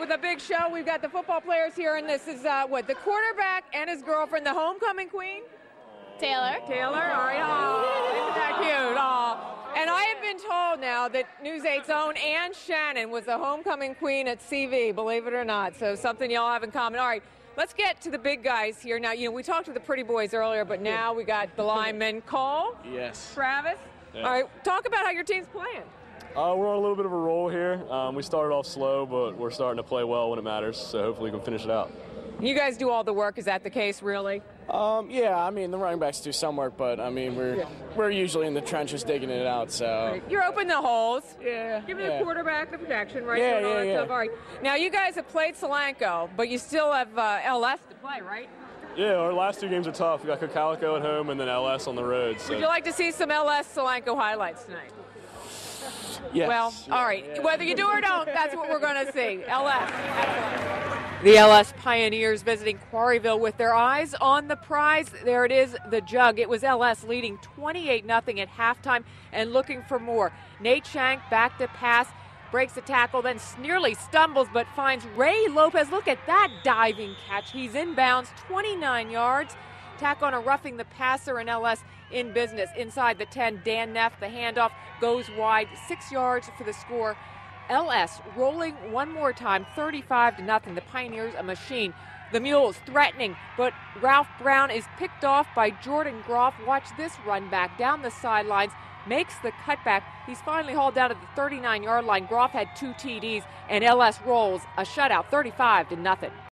with a big show. We've got the football players here, and this is the quarterback and his girlfriend, the homecoming queen? Taylor. Taylor, all right. Oh, isn't that cute? Oh. And I have been told now that News 8's own Ann Shannon was the homecoming queen at CV, believe it or not. So something y'all have in common. All right, let's get to the big guys here. Now, we talked to the pretty boys earlier, but now we got the linemen. Cole? Yes. Travis? Yeah. All right, talk about how your team's playing. We're on a little bit of a roll here. We started off slow, but we're starting to play well when it matters, so hopefully we can finish it out. You guys do all the work. Is that the case, really? Yeah, I mean, the running backs do some work, but, I mean, we're usually in the trenches digging it out, so. You're opening the holes. Yeah. Giving the quarterback the protection, right? Yeah, Doing all that yeah. stuff. All right. Now, you guys have played Solanco, but you still have LS to play, right? Yeah, our last two games are tough. We got Cocalico at home and then LS on the road. So. Would you like to see some LS Solanco highlights tonight? Yes. Well, Yeah, all right. yeah. Whether you do or don't, that's what we're going to see. LS. The LS Pioneers visiting Quarryville with their eyes on the prize. There it is, the jug. It was LS leading 28-0 at halftime and looking for more. Nate Shank back to pass, breaks the tackle, then nearly stumbles but finds Ray Lopez. Look at that diving catch. He's inbounds, 29 yards. Tack on a roughing the passer, and LS in business. Inside the 10, Dan Neff, the handoff goes wide, 6 yards for the score. LS rolling one more time, 35-0. The Pioneers a machine. The Mules threatening, but Ralph Brown is picked off by Jordan Groff. Watch this run back down the sidelines, makes the cutback. He's finally hauled down at the 39-yard line. Groff had 2 TDs, and LS rolls a shutout, 35-0.